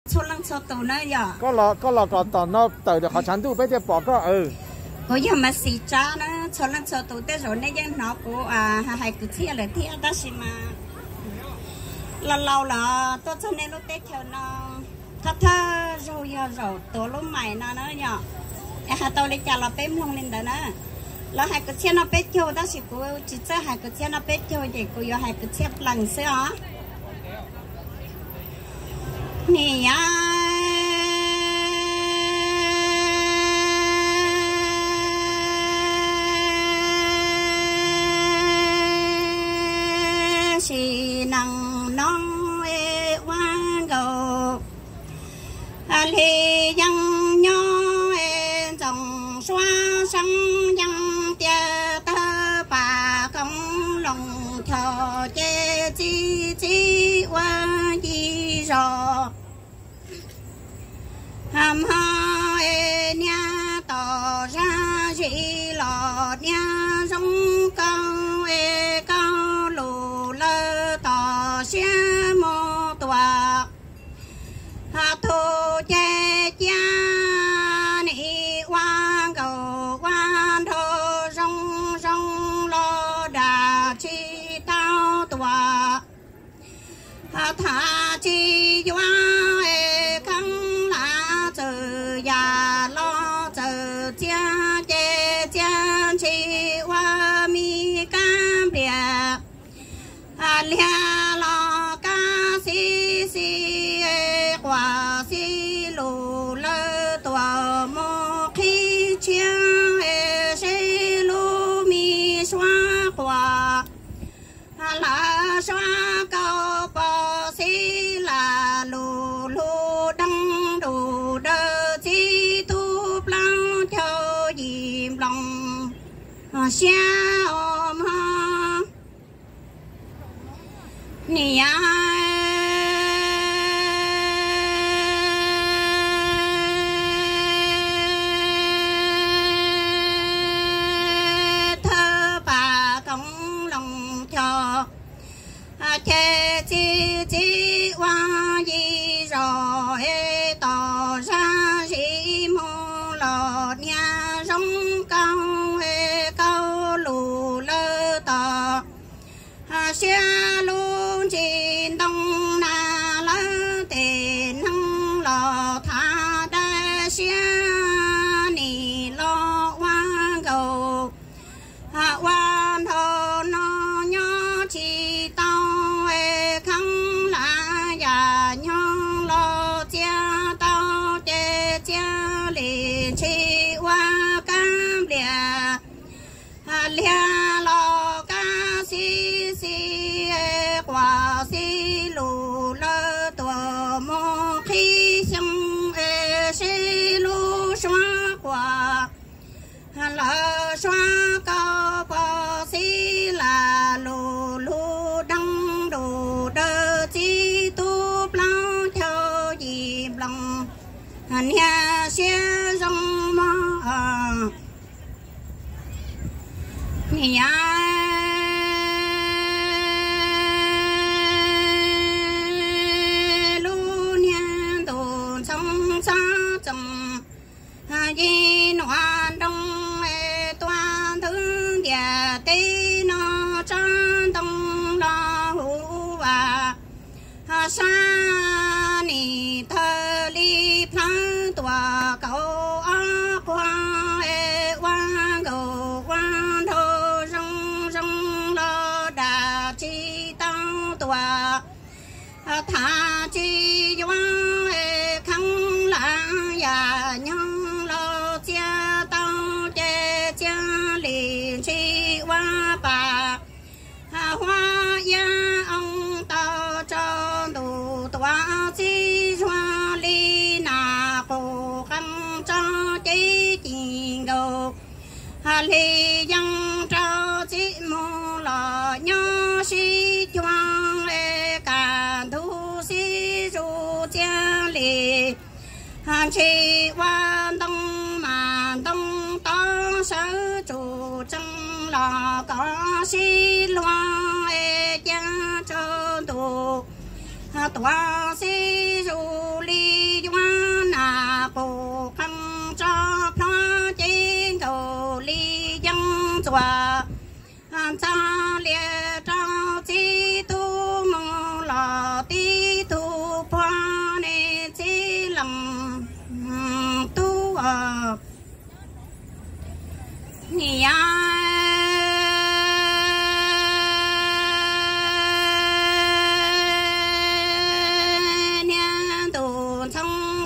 số lần số tụ nữa giờ có là có tao nó tới được họ chán tu bây giờ bỏ có có giờ mà xì cha nó số lần số tụ tới rồi nên dân nó của hai cái thiệt là thiệt đó xí mà lâu là tôi cho nên lúc tết theo nó thà rồi tôi lúc mày nó nhở tôi lấy trả là bém không lên đó nữa là hai cái xe nó bết theo đó thì cô chỉ cho hai cái xe nó bết theo thì cô yêu hai cái xe lần xưa nè chỉ năng nong quan cầu thì dân nhớ dòng xoa sông dân tia tơ bà công lòng thọ chê chi qua chi rồi hàm ha nha tỏ ra gì lọ nha giống cao lù lơ tỏ xe mô tòa hà thô chê cha nị quan cầu quan thô rong lo đà chi tao tòa hà thả chi doa khăng lá chờ già lo chờ cha chê cha chi hoa mi cam bìa lia lo ca si quả si lù lơ tòa mô khi chia si lù mi xoa quả là xoa cao bò si là lù đăng đủ đơ chi tu plăng cho dìm lòng xa ôm ha nè thơ bà công lòng cho chê chi hoa gì rồi tỏ ra gì mô lọt nhà giống cao lù lơ tỏ xe luôn trên đông na lơ tề năng lò tha đa xe nì lo hoa cầu quan thô nó nhớ chi tao khăng là già nhon lo cha tao chê cha lì chi hoa cam lia lo ca si quả si lù lơ tòa mô khi xong si lù xoa quả là xoa cao bò si là lù đăng đồ đơ chi tu plao theo dịp lòng nhà xe rong mò nhà di noan đông toàn thương địa tây nó trơn đông lo hữu và sa ni thơ li phăng tòa cầu qua quan cầu quan thô rong lo đà chi tăng tòa thả chi doan khăng lãng già nhân cha tao chê cha liền chi hoa bà hoa ya ông tao cho đủ tòa chi hoa ly nà cổ khăn cho chi tình đầu ly dân cho chi mô lò nhớ si choang cả thu si ru cha lì chi hoa đông mà đông to sở chủ trong lò có si loa cha cho tù tòa si ru ly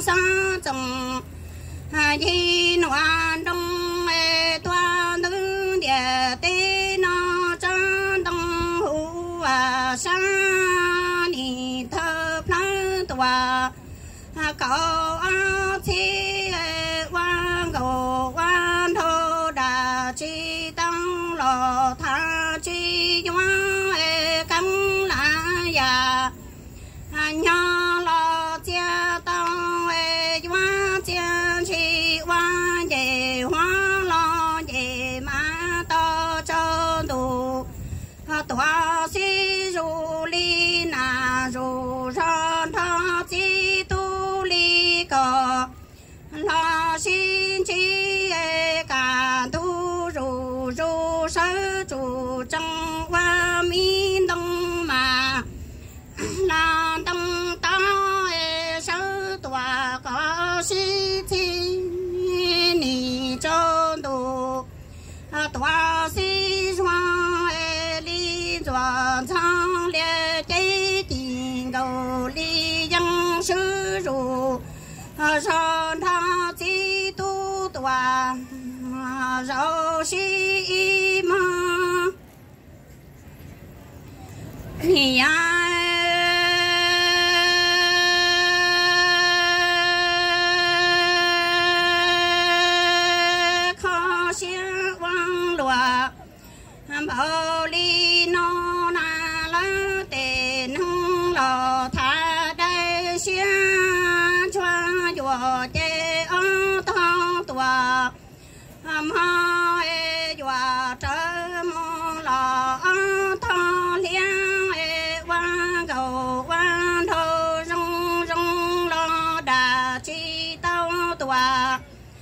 sa trồng di noan đông toàn nữ địa tê nó chân đông hữu sa ni thơ plan tòa cầu chi quan cầu quan thô đà chi tăng lò tha chi doan cắn lá già nhỏ lò chia tao doan chia chi quan về hoa lò về má to cho đủ tòa si ru li na ru ran tha chi tu li co la xin chi cả tu ru ru sơ ru trong hoa mi đông mà là đông ta sơ tòa có si chi ni cho đủ tòa si hoa li doan sang le chế tình cầu li yang sư ru sơn tha chi tu tòa rau si ma ni khó xiên quang lúa bảo li no na la tê nông lò tha đại xiên choa dùa chế ở thang tòa ha dùa trở mong lò ở thang liên quan cầu quan thô rong rong lo đà chi tao tòa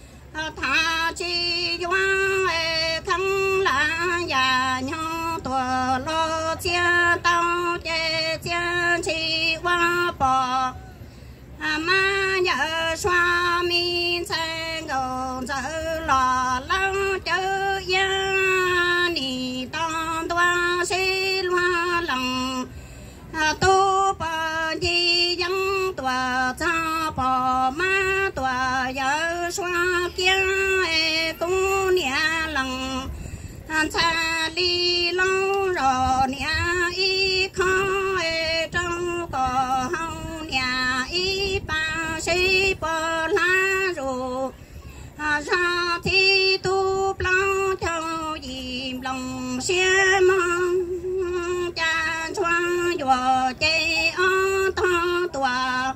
tha chi doan khăn lá già nhau tòa lo chia tao chế chia chi hoa bò ma nhớ xoa mi sen gồng giờ lò lăng chớ ya ni tòn toa xí loa lăng tu pa di yang tòa cha bò ma tòa nhớ xoa kia cũng nia lăng cha đi lâu rồi nia y khó trong cò hông nia y ba sĩ bờ lá ru ra thi tu plao cho dìm lòng xe mong cha xoa dùa chế ở thang tòa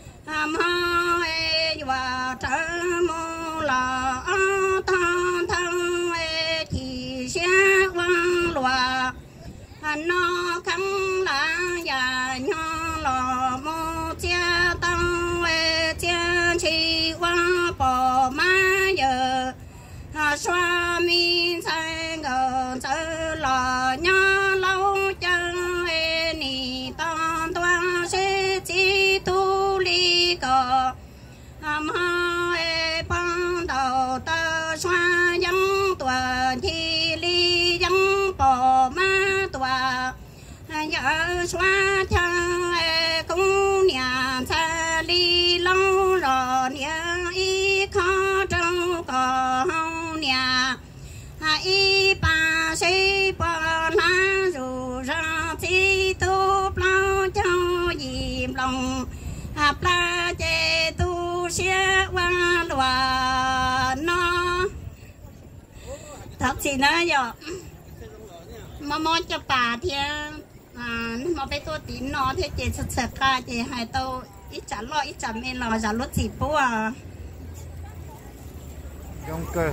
ma dùa trở mong là ở thang thang thì xe quang lùa nó khăn lá già nhỏ lò mô chia tăng chia chi hoa bò má giờ xoa mi sang gần chớ lò nhỏ lâu chân ni toàn toàn sẽ chi tu li cờ ha ban đầu tơ xoa dân tuần thì li dân bò má tòa nhớ xoa thang cũng nhà xa li lâu rồi nhà y khó trong cò hông nhà y ba sĩ bò lá dù ra chi tu plao cho dìm lòng pla chê tu xe qua lòa nó thật gì nữa rồi mà cho bà thì mà bây tôi tín nó thế chị sạch sạch ca chị hai tao ít chả lo ít chả mê lo chả lót gì bố à trong cơ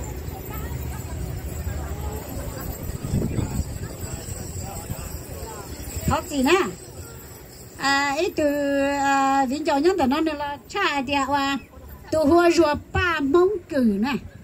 thật gì nè ít từ viên trò nhất là nó là cha địa hòa tụ hoa rùa ba mông cử này